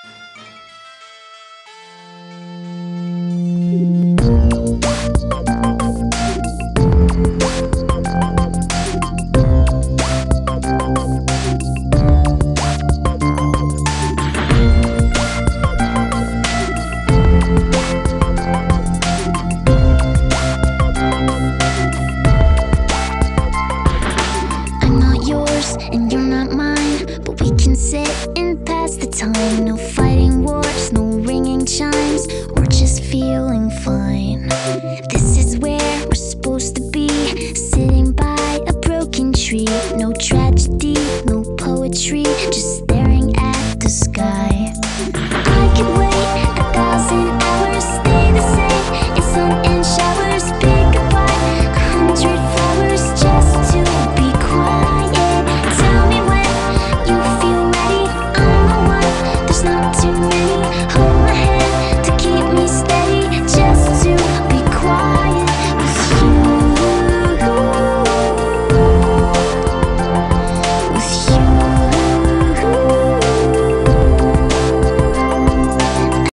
I'm not yours and you're not mine, but we can sit and pass the time. No fighting wars, no ringing chimes, we're just feeling fine. This